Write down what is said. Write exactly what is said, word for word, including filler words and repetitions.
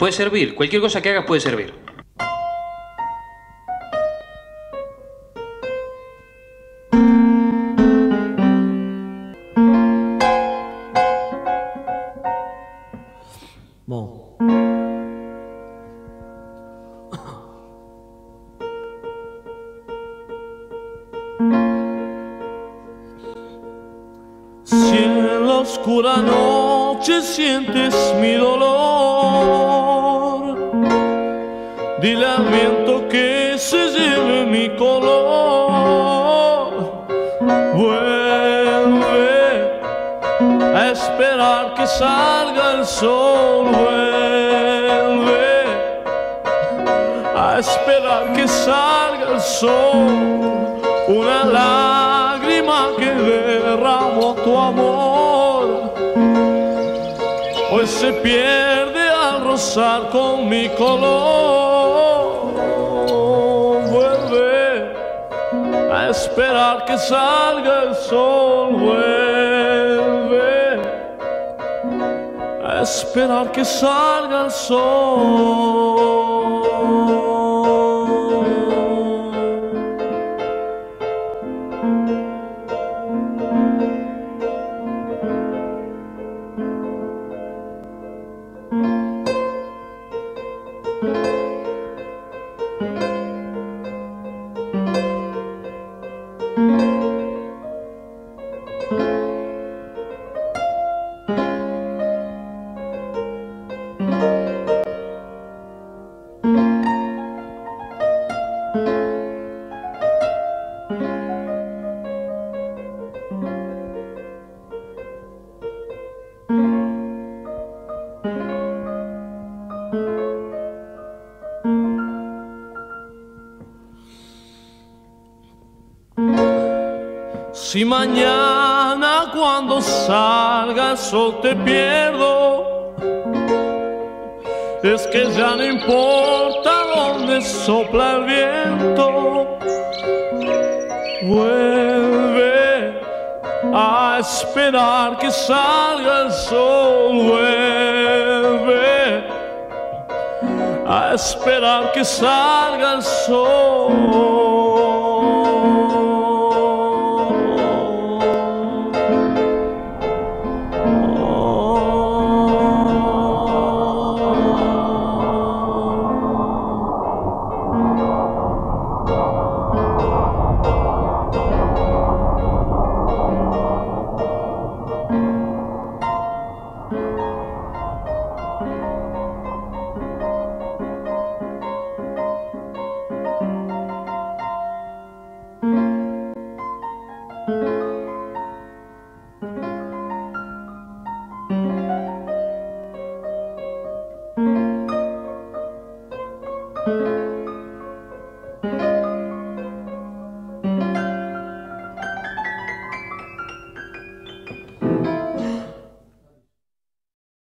Puede servir, cualquier cosa que hagas puede servir. Bom. Si en la oscura noche sientes mi dolor, dile al viento que se lleve mi color. Vuelve a esperar que salga el sol, vuelve a esperar que salga el sol. Una lágrima que derramó tu amor hoy se pierde al rozar con mi color. Vuelve a esperar que salga el sol, vuelve a esperar que salga el sol. Si mañana cuando salga el sol te pierdo, es que ya no importa dónde sopla el viento. Vuelve a esperar que salga el sol, vuelve a esperar que salga el sol.